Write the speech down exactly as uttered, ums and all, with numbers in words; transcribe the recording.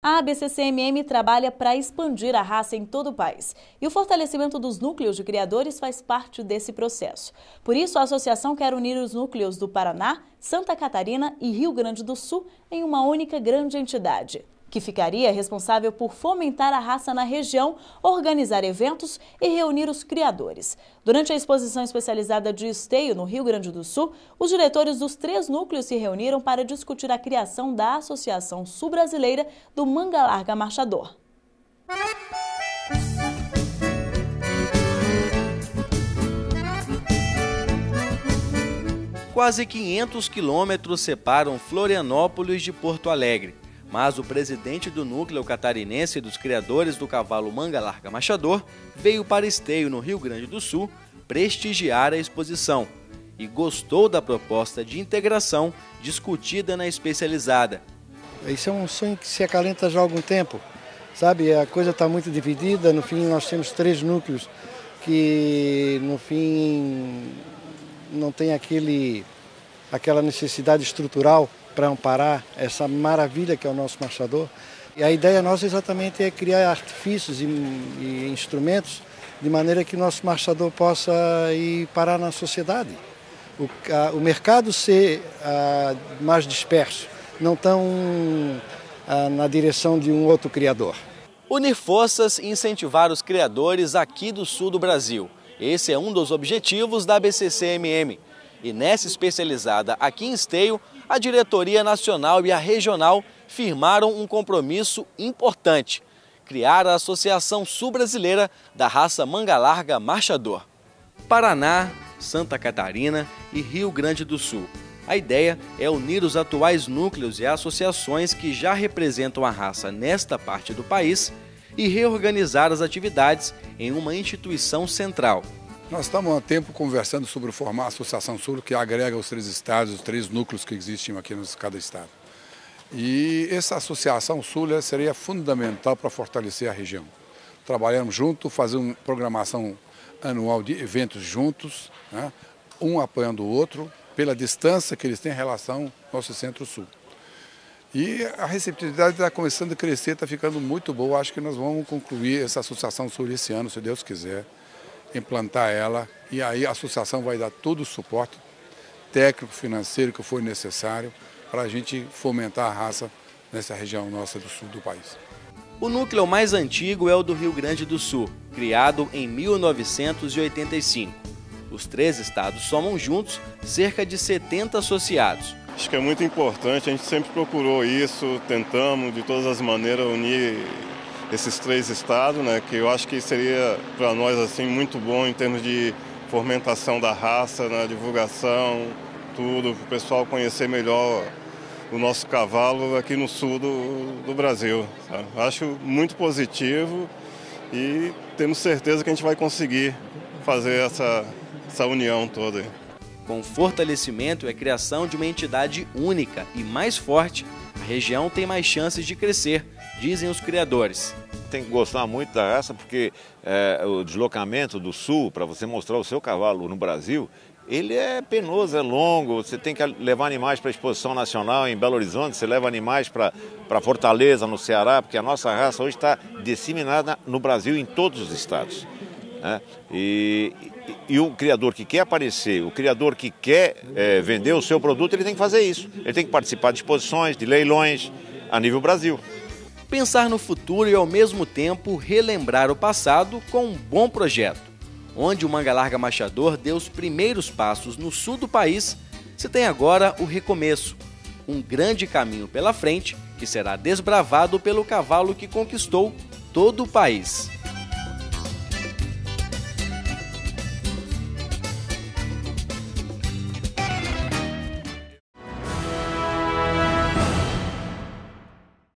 A A B C C M M trabalha para expandir a raça em todo o país e o fortalecimento dos núcleos de criadores faz parte desse processo. Por isso, a associação quer unir os núcleos do Paraná, Santa Catarina e Rio Grande do Sul em uma única grande entidade, que ficaria responsável por fomentar a raça na região, organizar eventos e reunir os criadores. Durante a exposição especializada de Esteio, no Rio Grande do Sul, os diretores dos três núcleos se reuniram para discutir a criação da Associação Sul-Brasileira do Manga Larga Marchador. Quase quinhentos quilômetros separam Florianópolis de Porto Alegre. Mas o presidente do núcleo catarinense dos criadores do cavalo Manga Larga Marchador veio para Esteio, no Rio Grande do Sul, prestigiar a exposição e gostou da proposta de integração discutida na especializada. Isso é um sonho que se acalenta já há algum tempo, sabe? A coisa está muito dividida, no fim nós temos três núcleos que no fim não tem aquele, aquela necessidade estrutural para amparar essa maravilha que é o nosso marchador. E a ideia nossa exatamente é criar artifícios e, e instrumentos de maneira que o nosso marchador possa ir parar na sociedade. O, a, o mercado ser a, mais disperso, não tão a, na direção de um outro criador. Unir forças e incentivar os criadores aqui do sul do Brasil. Esse é um dos objetivos da A B C C M M. E nessa especializada aqui em Esteio, a diretoria nacional e a regional firmaram um compromisso importante: criar a Associação Sul-Brasileira da raça Manga Larga Marchador. Paraná, Santa Catarina e Rio Grande do Sul. A ideia é unir os atuais núcleos e associações que já representam a raça nesta parte do país e reorganizar as atividades em uma instituição central. Nós estamos há tempo conversando sobre formar a Associação Sul, que agrega os três estados, os três núcleos que existem aqui em cada estado. E essa Associação Sul seria fundamental para fortalecer a região. Trabalhamos juntos, fazer uma programação anual de eventos juntos, né? Um apoiando o outro, pela distância que eles têm em relação ao nosso Centro-Sul. E a receptividade está começando a crescer, está ficando muito boa. Acho que nós vamos concluir essa Associação Sul esse ano, se Deus quiser. Implantar ela, e aí a associação vai dar todo o suporte técnico, financeiro que for necessário para a gente fomentar a raça nessa região nossa do sul do país. O núcleo mais antigo é o do Rio Grande do Sul, criado em mil novecentos e oitenta e cinco. Os três estados somam juntos cerca de setenta associados. Acho que é muito importante, a gente sempre procurou isso, tentamos de todas as maneiras unir esses três estados, né, que eu acho que seria para nós assim muito bom em termos de fomentação da raça, né, divulgação, tudo, para o pessoal conhecer melhor o nosso cavalo aqui no sul do, do Brasil. Sabe? Acho muito positivo e temos certeza que a gente vai conseguir fazer essa, essa união toda. Com fortalecimento e a criação de uma entidade única e mais forte, a região tem mais chances de crescer, dizem os criadores. Tem que gostar muito da raça porque é, o deslocamento do sul, para você mostrar o seu cavalo no Brasil, ele é penoso, é longo, você tem que levar animais para a exposição nacional em Belo Horizonte, você leva animais para Fortaleza, no Ceará, porque a nossa raça hoje está disseminada no Brasil, em todos os estados. Né? E, e, e o criador que quer aparecer, o criador que quer é, vender o seu produto, ele tem que fazer isso. Ele tem que participar de exposições, de leilões a nível Brasil. Pensar no futuro e ao mesmo tempo relembrar o passado com um bom projeto. Onde o Manga Larga Marchador deu os primeiros passos no sul do país, se tem agora o recomeço. Um grande caminho pela frente que será desbravado pelo cavalo que conquistou todo o país.